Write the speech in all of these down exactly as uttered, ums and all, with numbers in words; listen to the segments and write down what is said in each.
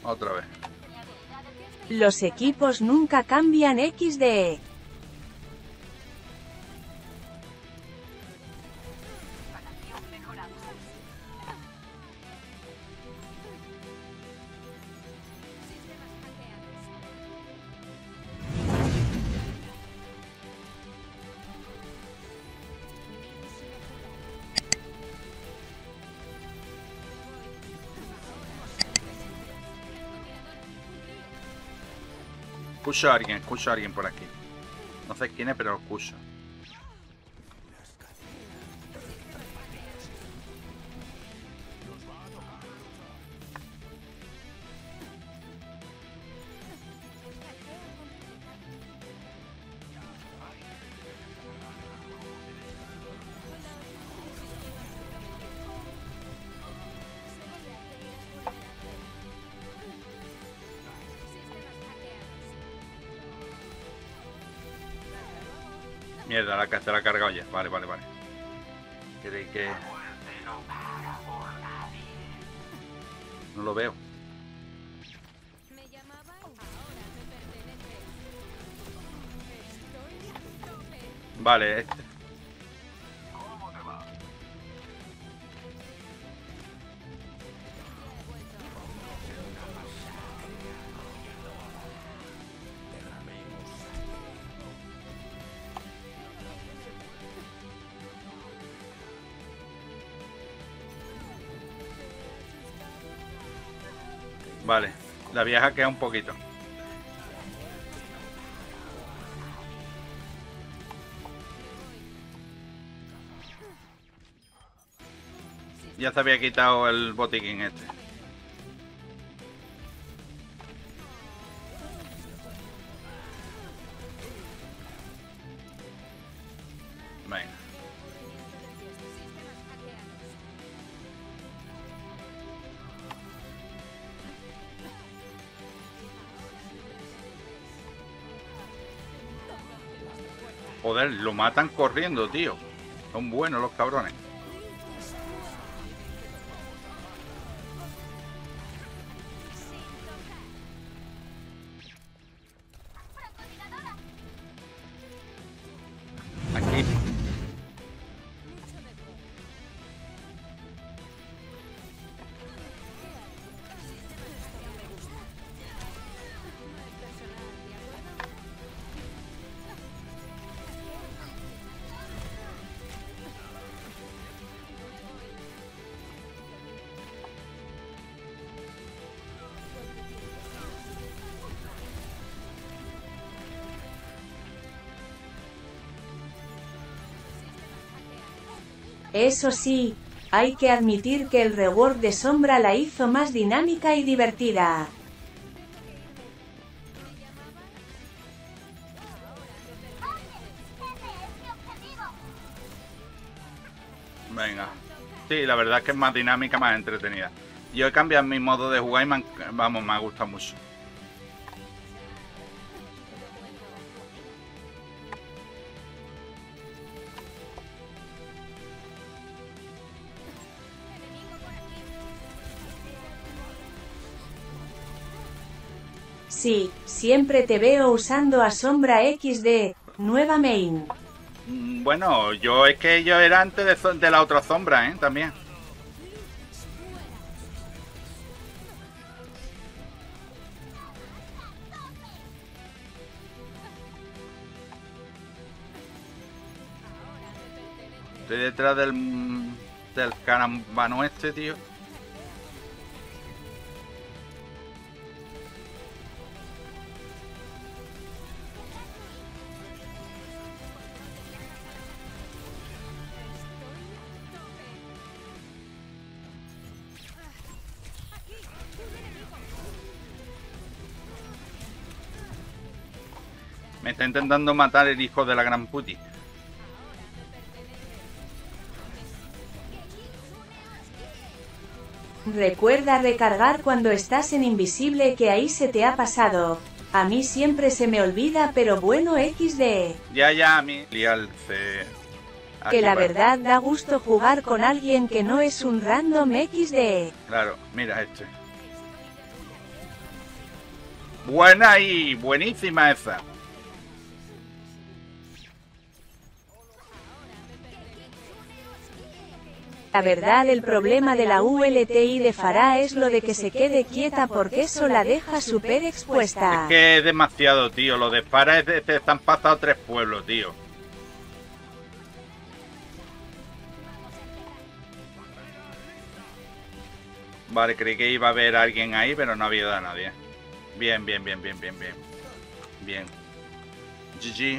Otra vez. Los equipos nunca cambian equis de. Escucho a alguien, escucho a alguien por aquí. No sé quién es, pero lo escucho. Mierda, la que se la ha cargado ya. Vale, vale, vale. Creí que... No lo veo. Vale, este. Vale, la vieja queda un poquito. Ya se había quitado el botiquín este. Venga. Joder, lo matan corriendo, tío. Son buenos los cabrones. Aquí. Eso sí, hay que admitir que el rework de Sombra la hizo más dinámica y divertida. Venga. Sí, la verdad es que es más dinámica, más entretenida. Yo he cambiado mi modo de jugar y me han, vamos, me ha gustado mucho. Sí, siempre te veo usando a Sombra equis de, nueva main. Bueno, yo es que yo era antes de, de la otra sombra, ¿eh? También. Estoy detrás del, del carambano este, tío. Me está intentando matar el hijo de la gran puti. Recuerda recargar cuando estás en invisible, que ahí se te ha pasado. A mí siempre se me olvida, pero bueno, equis de. Ya, ya, a mí. Lialce. Que la verdad da gusto jugar con alguien que no es un random equis de. Claro, mira este. Buena y buenísima esa. La verdad, el problema de la U L T I de Farah es lo de que se quede quieta porque eso la deja súper expuesta. Es que es demasiado, tío. Lo de Farah es de, te están pasando tres pueblos, tío. Vale, creí que iba a haber alguien ahí, pero no había nadie. Bien, bien, bien, bien, bien, bien. Bien. G G.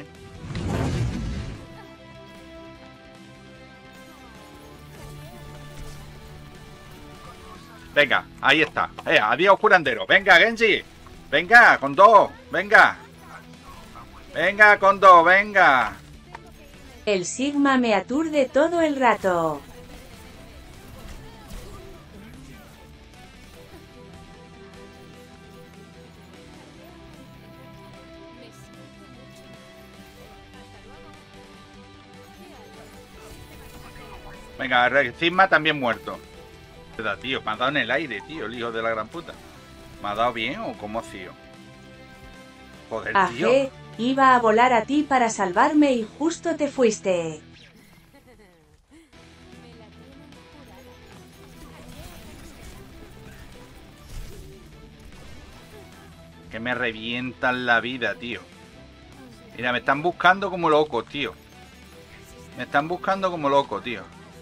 Venga, ahí está. Eh, adiós, curandero. Venga, Genji. Venga, con dos. Venga. Venga, con dos, venga. El Sigma me aturde todo el rato. Venga, Sigma también muerto. Tío, me ha dado en el aire, tío, el hijo de la gran puta. ¿Me ha dado bien o cómo ha sido? Joder, tío. Ajé, iba a volar a ti para salvarme y justo te fuiste. Que me revientan la vida, tío. Mira, me están buscando como locos, tío. Me están buscando como locos, tío.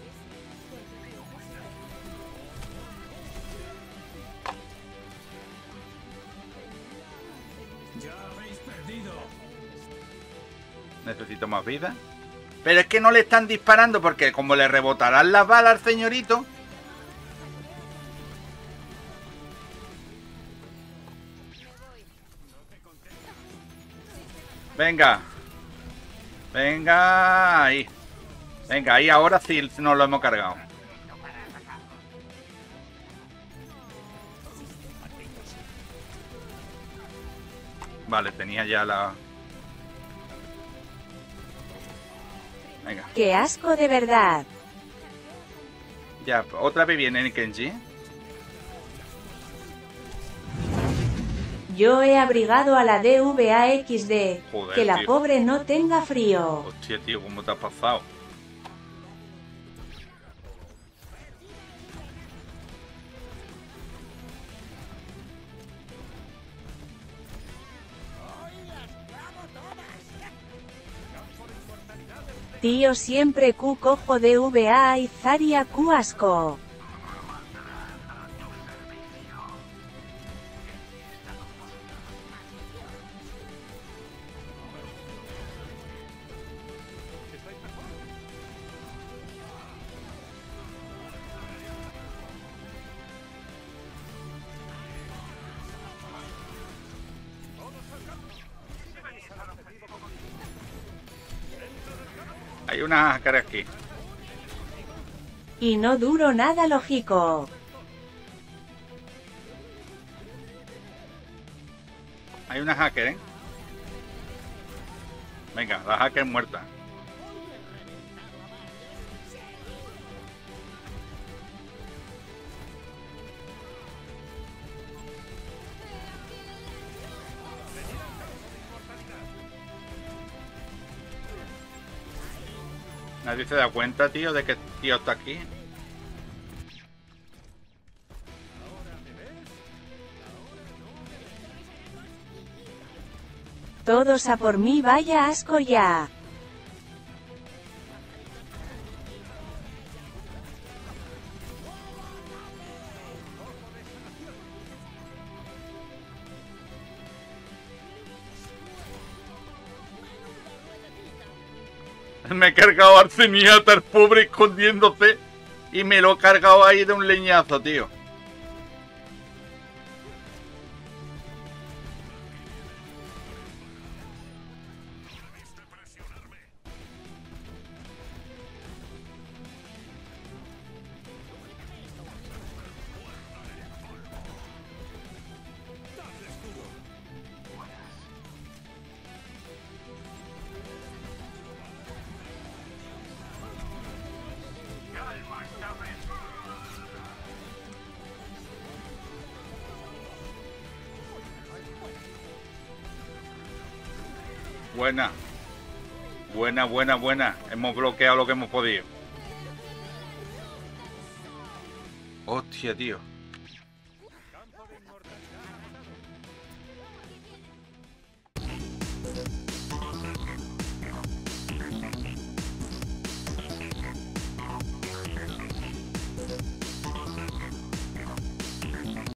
Necesito más vida. Pero es que no le están disparando porque como le rebotarán las balas al señorito. Venga. Venga, ahí. Venga, ahí ahora sí nos lo hemos cargado. Vale, tenía ya la... Venga. ¡Qué asco de verdad! Ya, otra vez viene el Genji. Yo he abrigado a la D V A X D. Joder, que la tío. pobre no tenga frío. Hostia, tío, ¿cómo te has pasado? Tío, siempre Q cojo D V A y Zarya Q asco. Hay una cara aquí. Y no duro nada lógico. Hay una hacker, ¿eh? Venga, la hacker muerta. Nadie se da cuenta, tío, de que el tío está aquí. Todos a por mí, vaya asco ya. Me he cargado a Arseniata, el pobre escondiéndose. Y me lo he cargado ahí de un leñazo, tío. Buena. Buena, buena, buena. Hemos bloqueado lo que hemos podido. Hostia, tío.